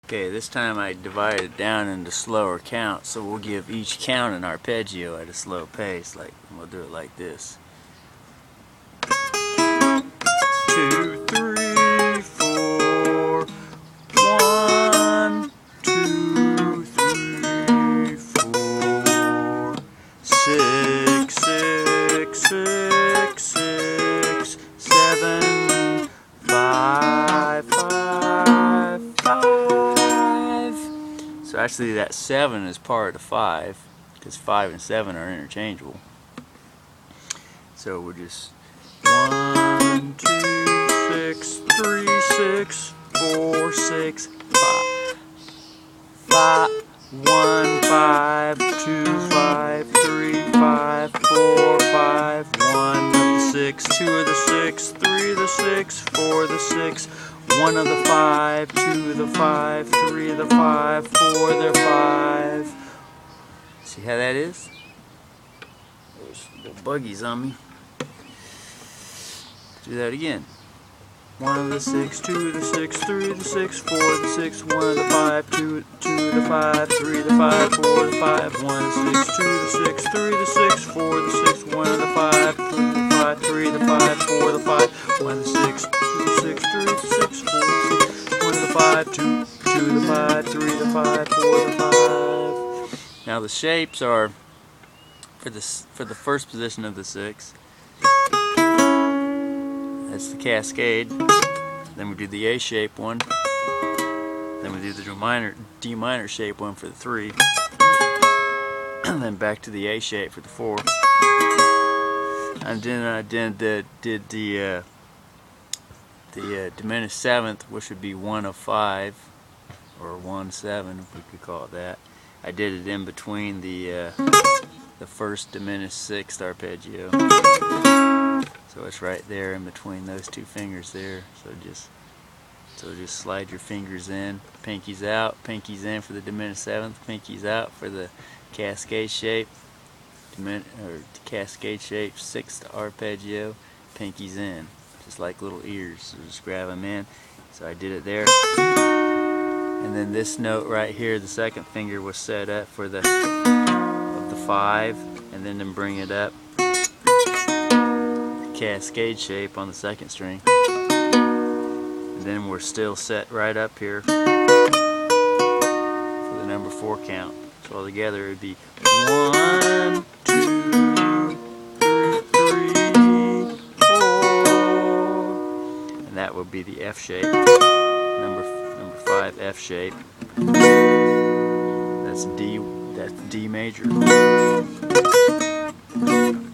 Okay, this time I divided it down into slower counts, so we'll give each count an arpeggio at a slow pace. Like, we'll do it like this. 2, 3, 4. 1, 2, 3, 4. 6, 6, 6, 6, 7, 5, 5, 5. So actually that 7 is part of 5, because 5 and 7 are interchangeable. So we're just 1, 2, 6, 3, 6, 4, 6, 5. 1, 5, 2, 5, 3, 5, 4, 5, 1 of the 6, 2 of the 6, 3 of the 6, 4 of the 6, 1 of the 5, 2 of the 5, 3 of the 5, 4 of the 5. See how that is? There's little buggies on me. Do that again. 1 of the 6, 2 of the 6, 3 of the 6, 4 of the 6, 1 of the 5, 2 of the 5, 3 of the 5, 4 of the 5, 1 of the 6, 2 of the 6, 3 of the 6, 4 of the 6, 1 of the 5, 2 of the 5, 3 of the 5, 4 of the 5, 1 of the 6, 2 of the 6, 3 of the 6, 4 of the 6, 1 of the 5, 2 of the 5, 3 of the 5, 4 of the 5. Now the shapes are for the first position of the 6. That's the cascade. Then we do the A shape one. Then we do the D minor shape one for the 3. And then back to the A shape for the 4. And then I did the diminished 7th, which would be 1 of 5, or 1/7 if we could call it that. I did it in between the first diminished 6th arpeggio. So it's right there in between those two fingers there. So just slide your fingers in, pinkies out, pinkies in for the diminished 7th, pinkies out for the cascade shape, cascade shape 6th arpeggio, pinkies in, just like little ears. So just grab them in. So I did it there. And then this note right here, the 2nd finger was set up for the 5, and then bring it up. Cascade shape on the 2nd string, and then we're still set right up here for the number 4 count. So altogether it would be 1, 2, 3, 4, and that would be the F shape, number 5 F shape. That's D major.